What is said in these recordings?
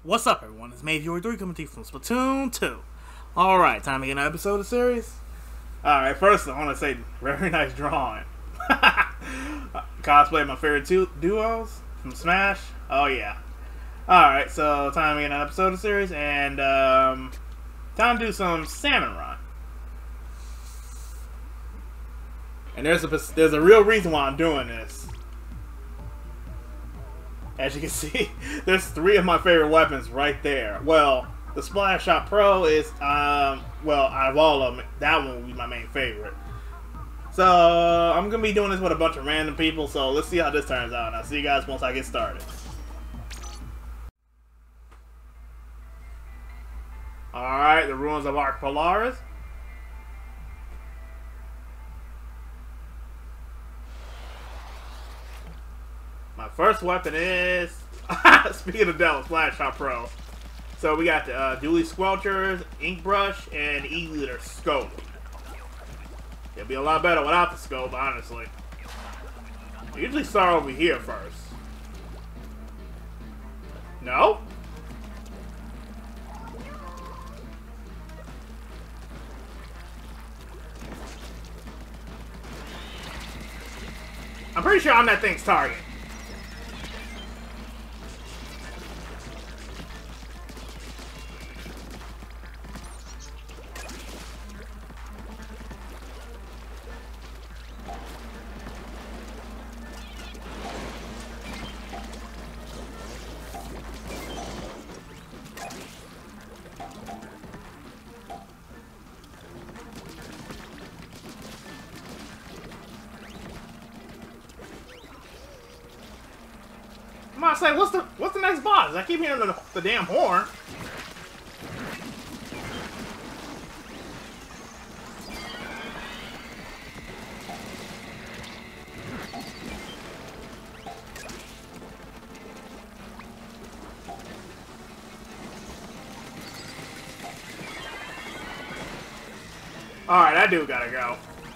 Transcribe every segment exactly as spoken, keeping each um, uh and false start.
What's up, everyone? It's Mave three coming to you from Splatoon two. Alright, time to get an episode of the series. Alright, first I want to say, very nice drawing. Cosplay my favorite two duos from Smash. Oh, yeah. Alright, so time to get an episode of the series, and um, time to do some Salmon Run. And there's a, there's a real reason why I'm doing this. As you can see, there's three of my favorite weapons right there. Well, the Splash Shot Pro is, um, well, out of all of them, that one will be my main favorite. So, I'm going to be doing this with a bunch of random people, so let's see how this turns out. I'll see you guys once I get started. Alright, the Ruins of Arch Polaris. My first weapon is, speaking of Devil, Splash Shot Pro. So we got the uh, Dually Squelchers, Ink Brush, and E-Liter Scope. It'd be a lot better without the scope, honestly. I usually start over here first. No? I'm pretty sure I'm that thing's target. I'm about to say, what's the what's the next boss? I keep hearing the, the damn horn. Alright, that dude gotta go.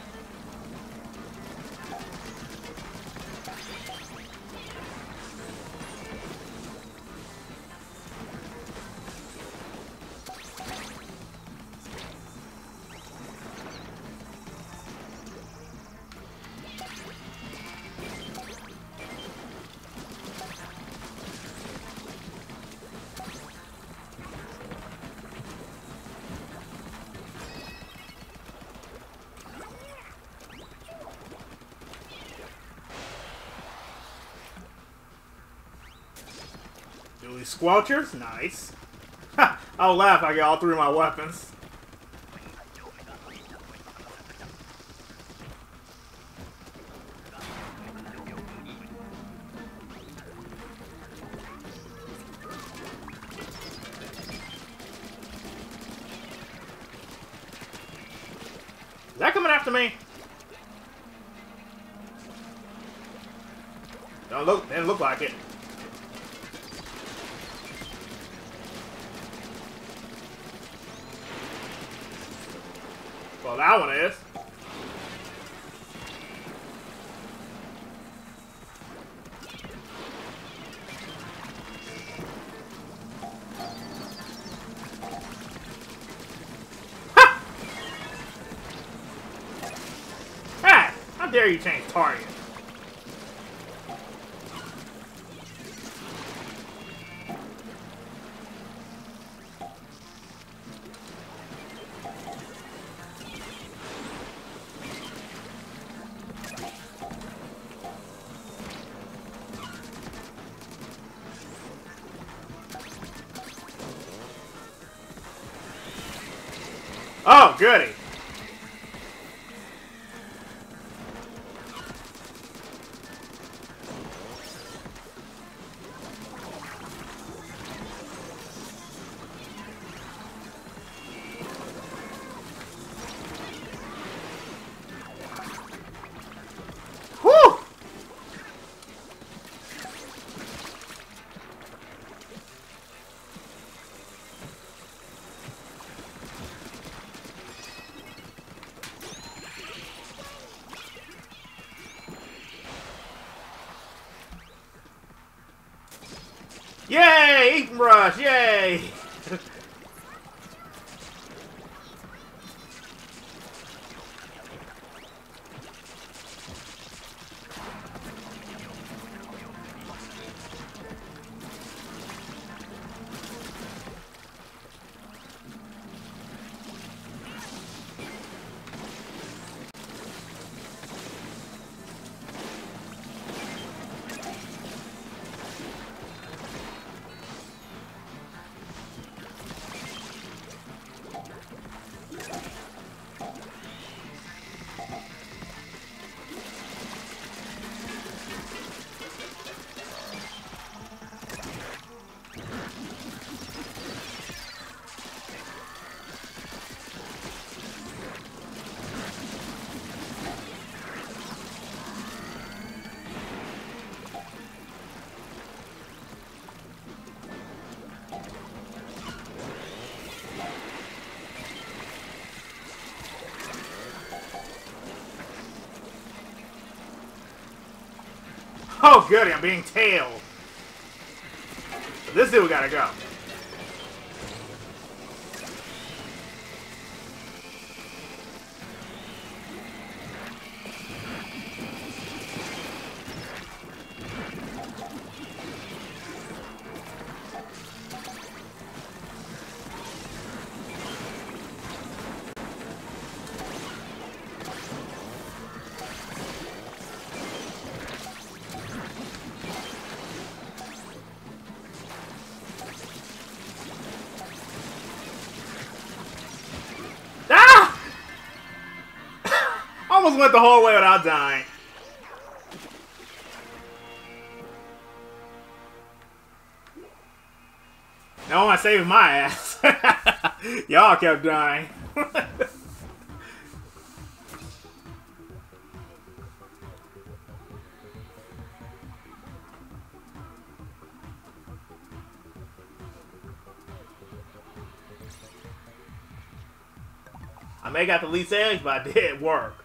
Dually Squelchers, nice. Ha! I'll laugh if I get all three of my weapons. Is that coming after me? Don't look, didn't look like it. Well, that one is. Ha! Hey! How dare you change target? Oh, goody. Whew! Yay! Ink Brush! Yay! Oh, goody, I'm being tailed. So this dude gotta go. Almost went the whole way without dying. No one saved my ass. Y'all kept dying. I may got the least eggs, but I did work.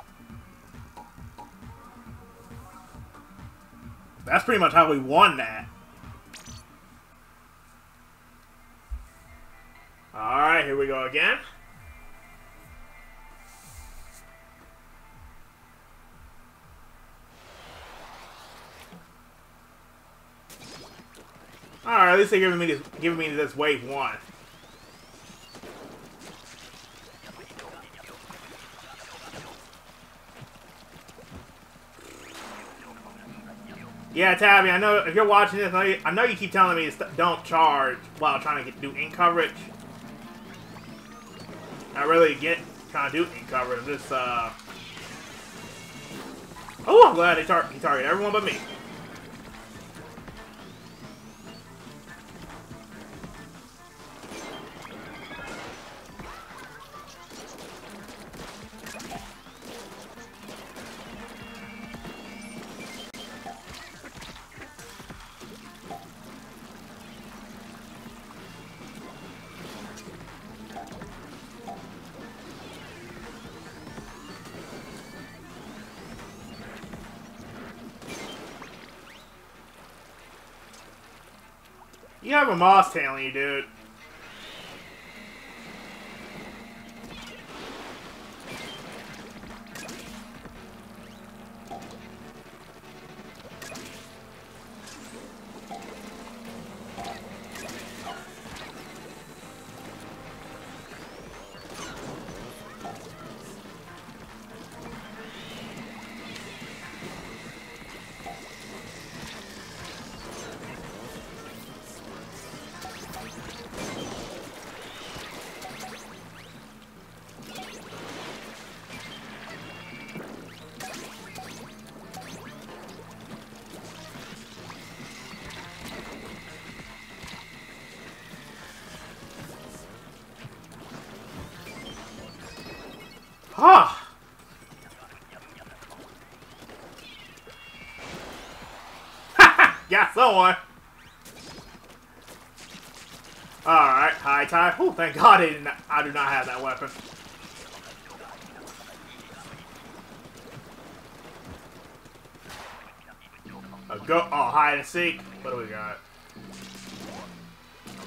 That's pretty much how we won that. Alright, here we go again. Alright, at least they're giving me this, giving me this wave one. Yeah, Tabby, I know if you're watching this, I know you, I know you keep telling me to don't charge while trying to get, do ink coverage. Not really get trying to do ink coverage. I'm just, uh... Oh, I'm glad he, tar he targeted everyone but me. You have a moss tailing you, dude. Huh. Got someone. Alright, high tide. Oh, thank God I, did not, I do not have that weapon. A go oh, hide and seek. What do we got?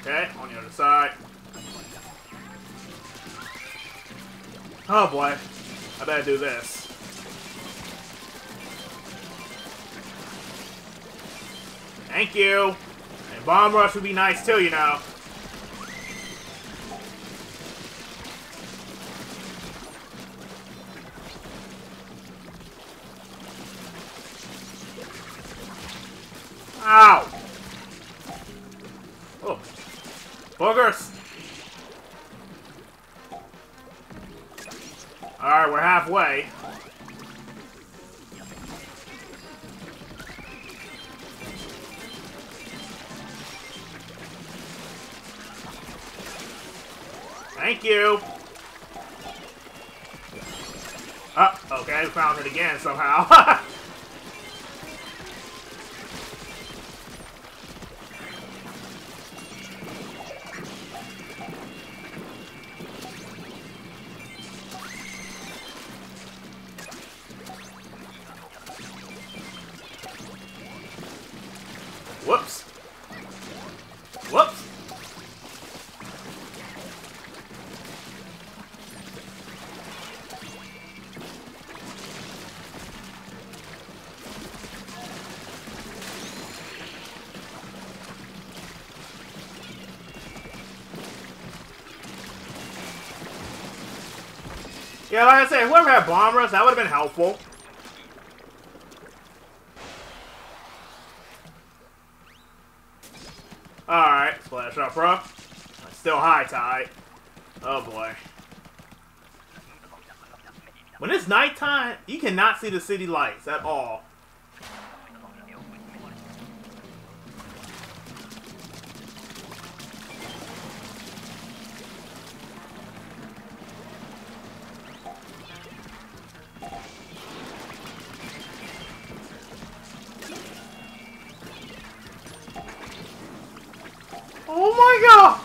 Okay, on the other side. Oh boy. I better do this. Thank you. And bomb rush would be nice too, you know. Ow! Oh. Boogers! Alright, we're halfway. Thank you! Oh, okay, we found it again somehow. Whoops. Whoops. Yeah, like I said, whoever had bomb rush, that would have been helpful. Alright, splash up, bro. Still high tide. Oh boy. When it's nighttime, you cannot see the city lights at all. Oh my god!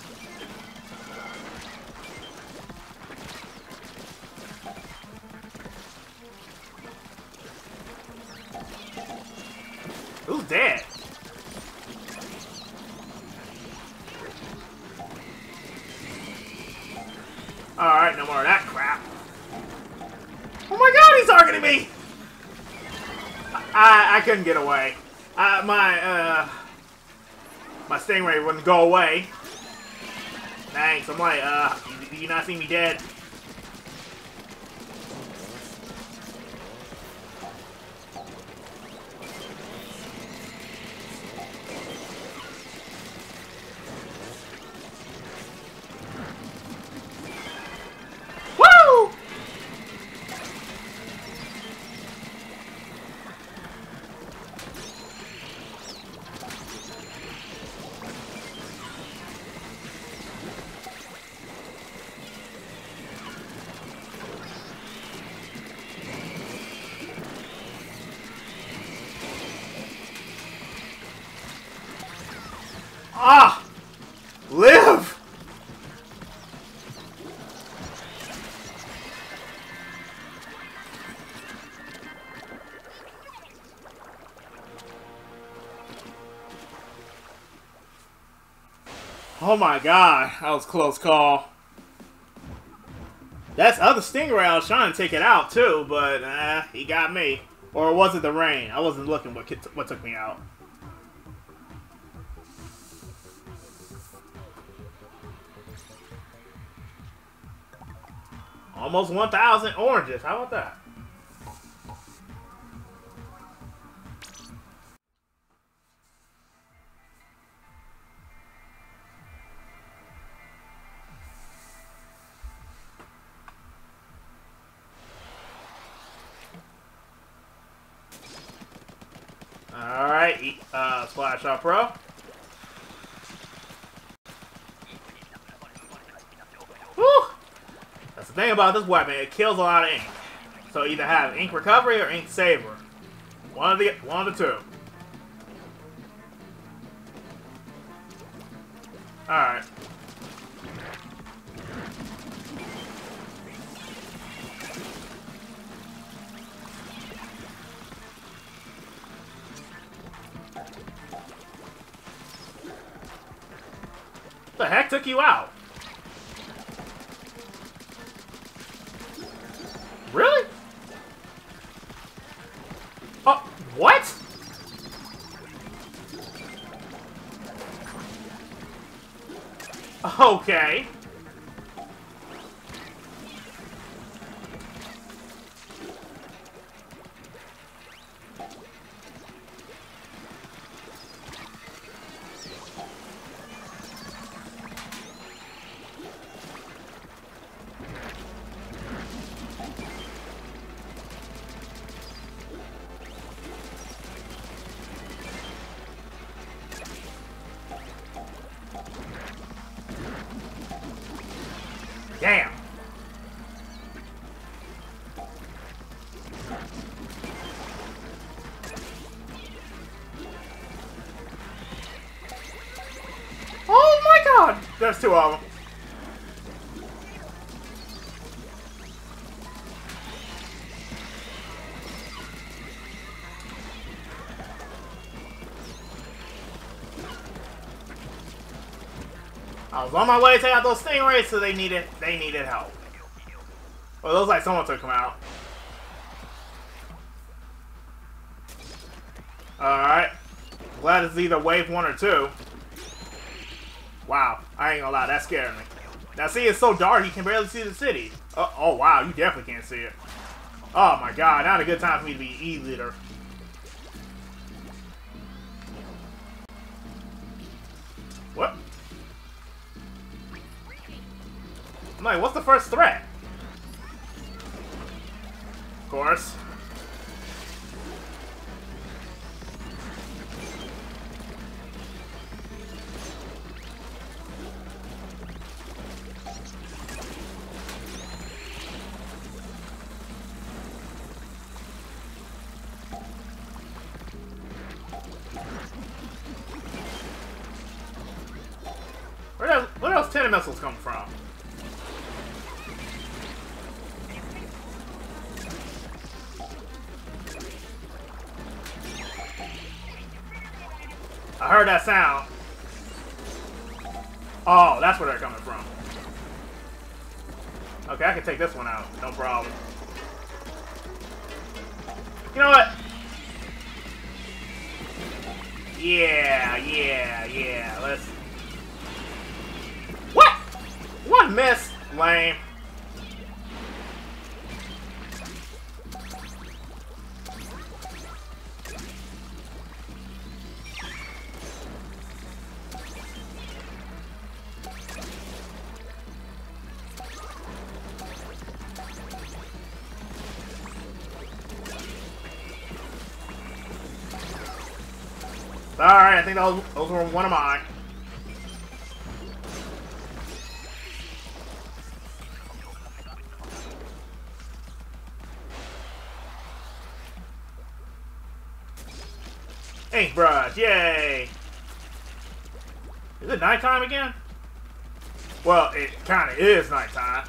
Who's dead? Alright, no more of that crap. Oh my god, he's targeting me! I, I couldn't get away. Uh, my, uh... My stingray wouldn't go away. Thanks, I'm like, uh, do you not see me dead? Woo! Ah! Live! Oh my god, that was a close call. That's other Stingray, I was trying to take it out too, but uh, he got me. Or was it the rain? I wasn't looking what, what took me out. Almost one thousand oranges. How about that? Alright, uh, Splash Up Pro. Woo! That's the thing about this weapon, it kills a lot of ink. So either have ink recovery or ink saver. One of the one of the two. Alright. The heck took you out? Really? Oh, what? Okay. Damn. Oh my god! There's two of them. I was on my way to take out those stingrays, so they needed they needed help. Well, it looks like someone took them out. Alright. Glad it's either wave one or two. Wow. I ain't gonna lie, that scared me. Now see, it's so dark you can barely see the city. Uh, oh wow, you definitely can't see it. Oh my god, not a good time for me to be E-leader. What? I'm like, what's the first threat? Of course. Where else, where else ten missiles come from? I heard that sound. Oh, that's where they're coming from. Okay, I can take this one out. No problem. You know what? Yeah, yeah, yeah. Let's... What? One miss. Lame. Alright, I think those, those were one of mine. Ink brush, yay! Is it nighttime again? Well, it kinda is nighttime.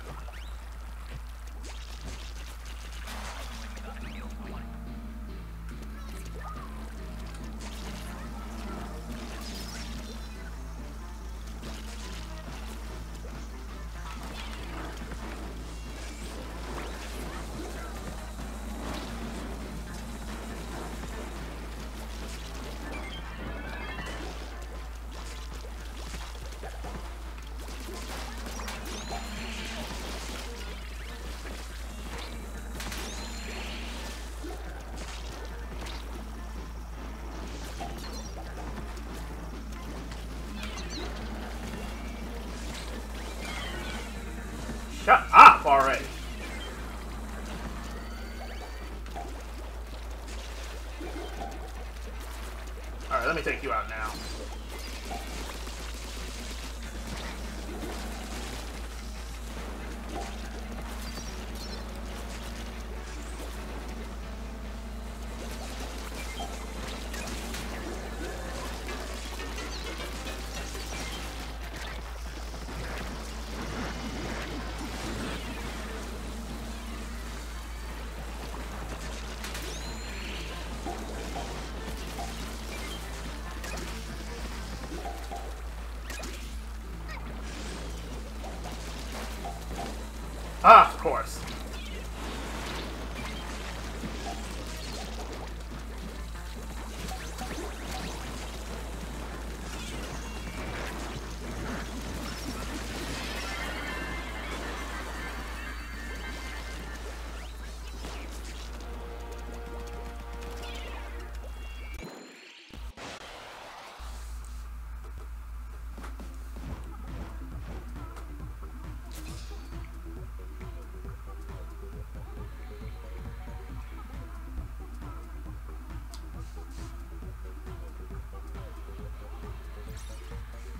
Shut up already! Alright, let me take you out now.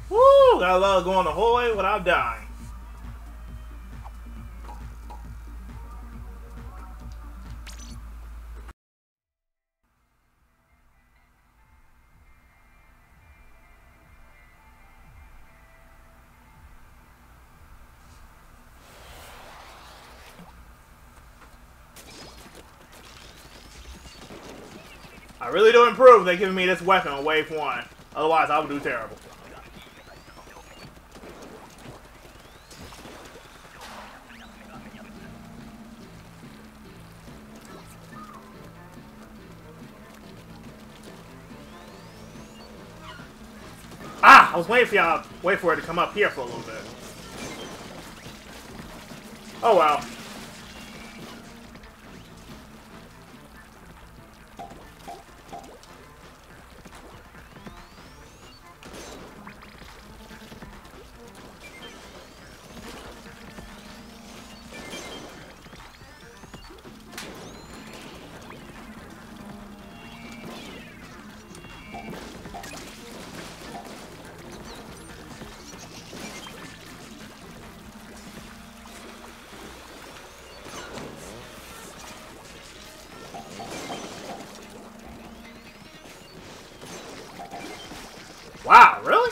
Woo! I love going the whole way without dying. I really do improve they giving me this weapon on wave one. Otherwise, I would do terrible. Ah! I was waiting for y'all, wait for it to come up here for a little bit. Oh well. Wow, really?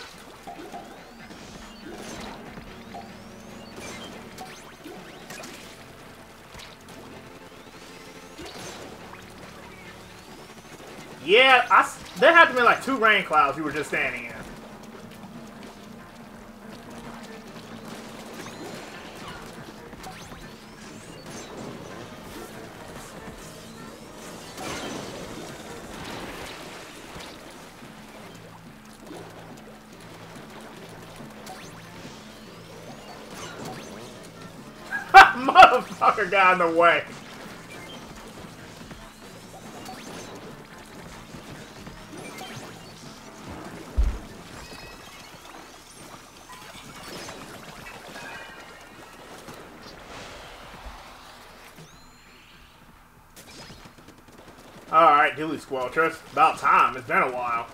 Yeah, I, there had to be like two rain clouds you were just standing in. Motherfucker got in the way. Alright, Dually Squelchers. About time. It's been a while.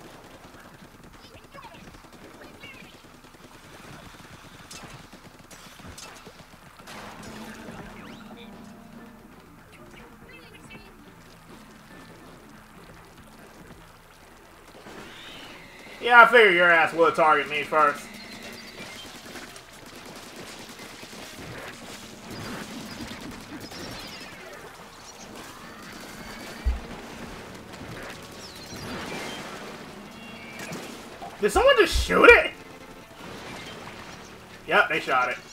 Yeah, I figured your ass would target me first. Did someone just shoot it? Yep, they shot it.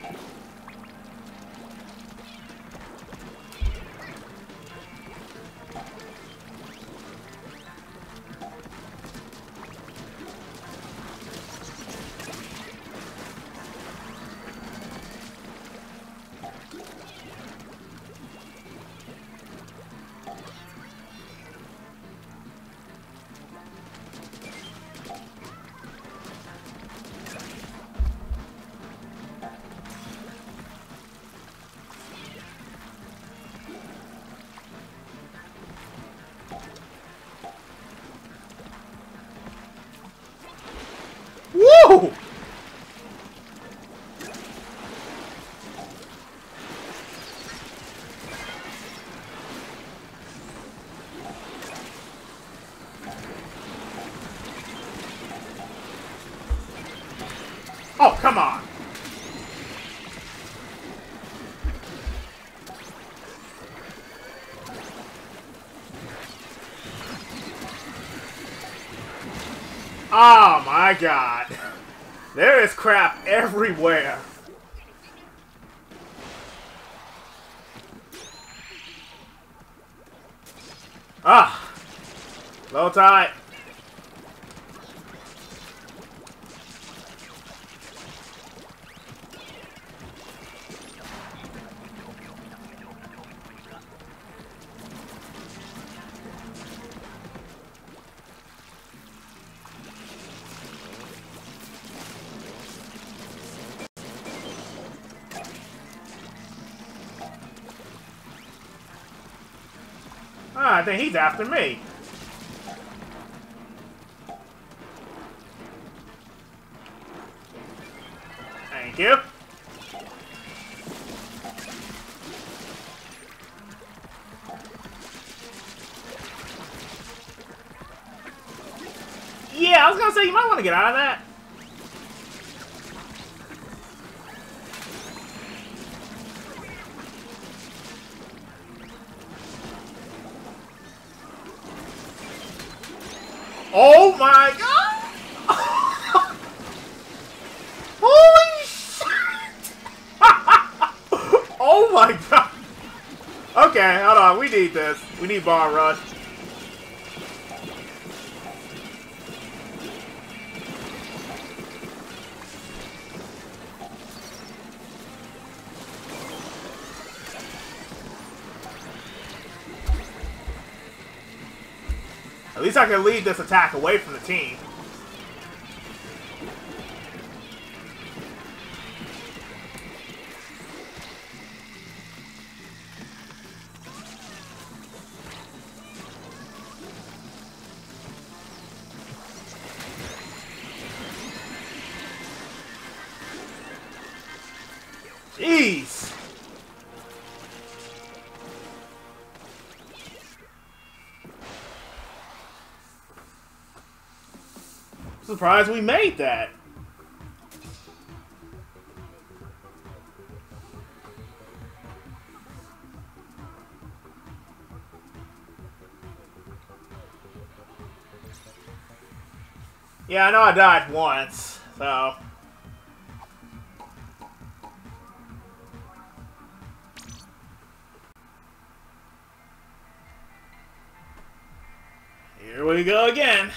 Woo! Oh, come on. Oh my god. There is crap everywhere. Ah. Low tide. Ah, I think he's after me. Thank you. Yeah, I was gonna say, you might want to get out of that. Oh my god! Holy shit! Oh my god! Okay, hold on, we need this. We need Bomb Rush. At least I can lead this attack away from the team. Jeez! Surprised we made that. Yeah, I know I died once, so... Here we go again.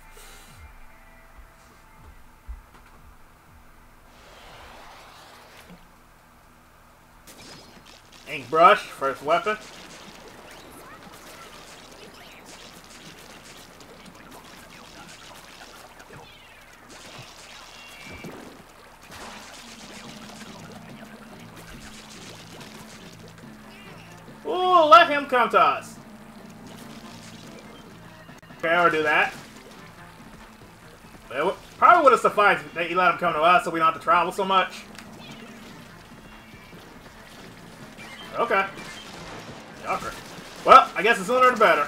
Ink Brush, first weapon. Ooh, let him come to us. Okay, I'll do that. It probably would have sufficed that you let him come to us so we don't have to travel so much. Okay. Shocker. Well, I guess the sooner the better.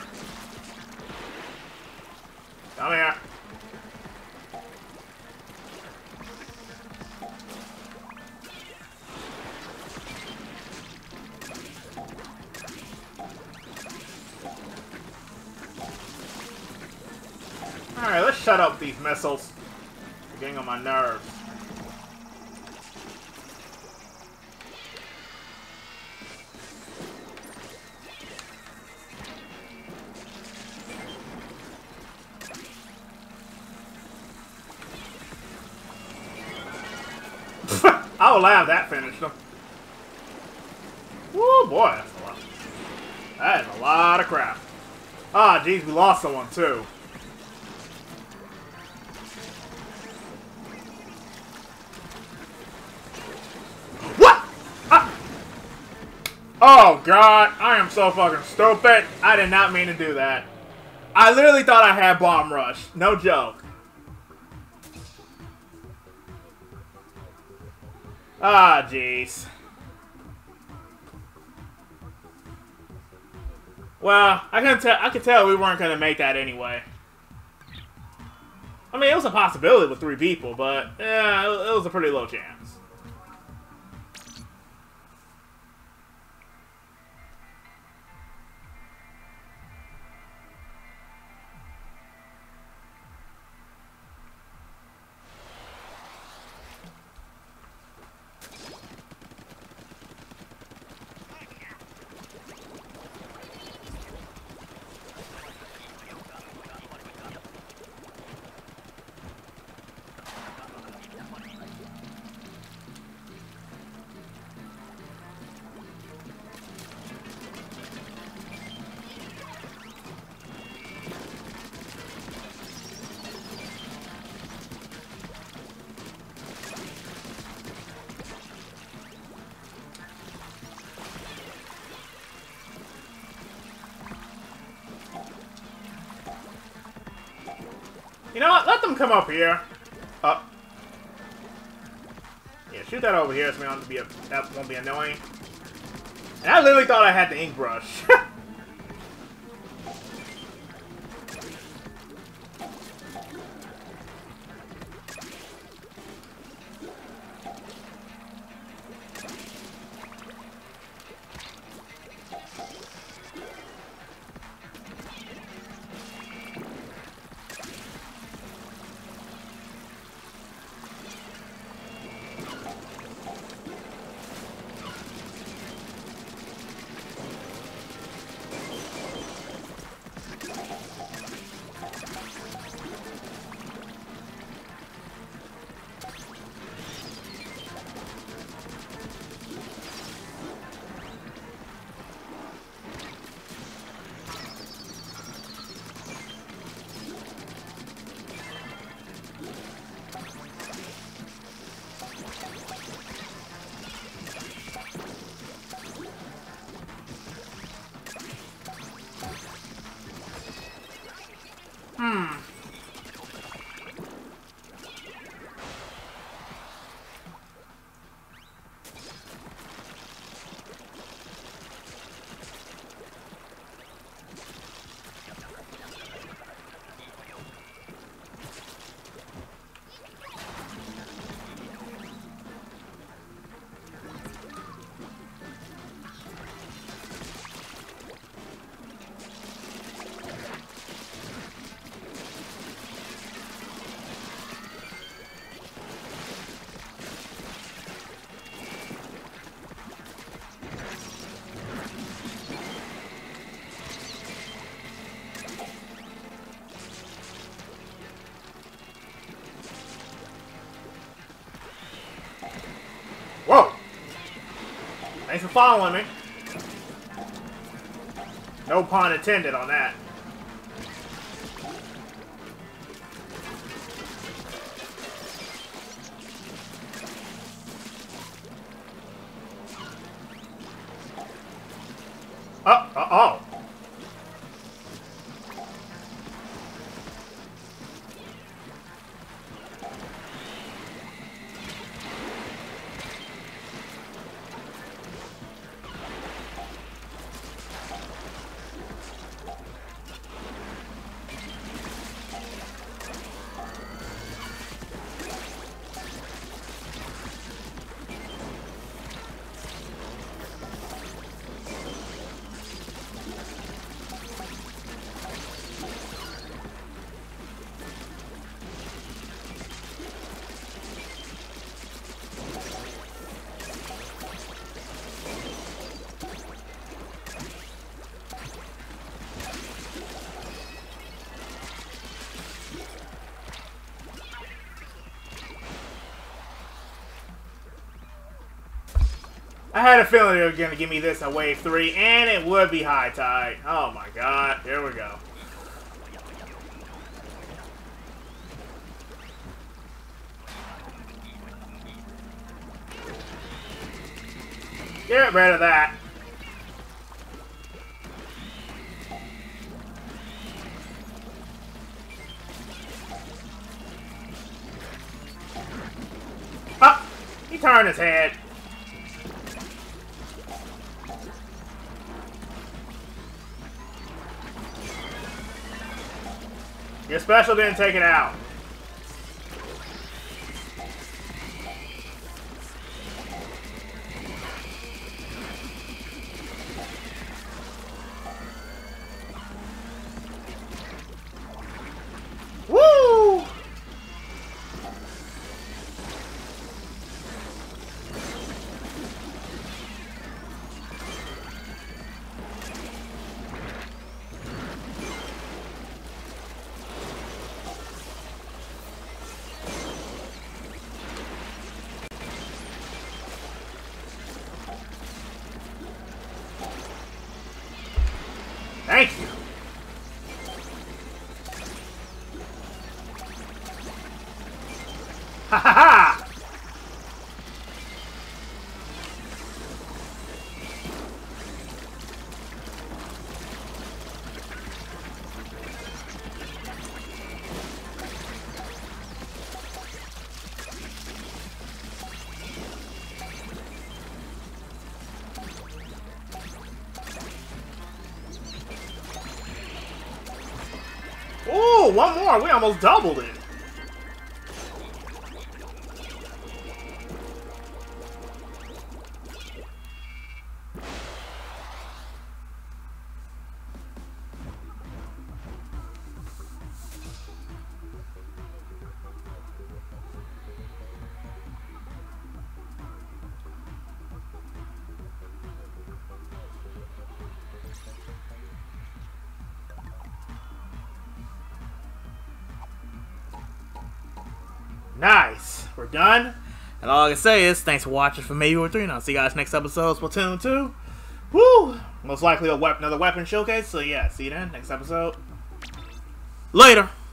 Come here. Alright, let's shut up these missiles. They're getting on my nerves. I will laugh that finished them. Woo, boy, that's a lot. That is a lot of crap. Ah, geez, we lost someone too. What? Ah. Oh god, I am so fucking stupid. I did not mean to do that. I literally thought I had Bomb Rush. No joke. Ah, jeez. Well, I can tell. I could tell we weren't gonna make that anyway. I mean, it was a possibility with three people, but yeah, it was a pretty low chance. You know what? Let them come up here. Up. Yeah, shoot that over here so we don't have to be a, that won't be annoying. And I literally thought I had the ink brush. Hmm. Whoa! Thanks for following me. No pun intended on that. Oh, uh oh. I had a feeling they were going to give me this in Wave three, and it would be High Tide. Oh my god, here we go. Get rid of that. Ah! He turned his head. Your special didn't take it out. Woo! Thank you. Ha ha ha! one more. We almost doubled it. Nice. We're done. And all I can say is, thanks for watching for Maybe three, and I'll see you guys next episode of Splatoon two. Woo! Most likely a wep another weapon showcase, so yeah, see you then, next episode. Later!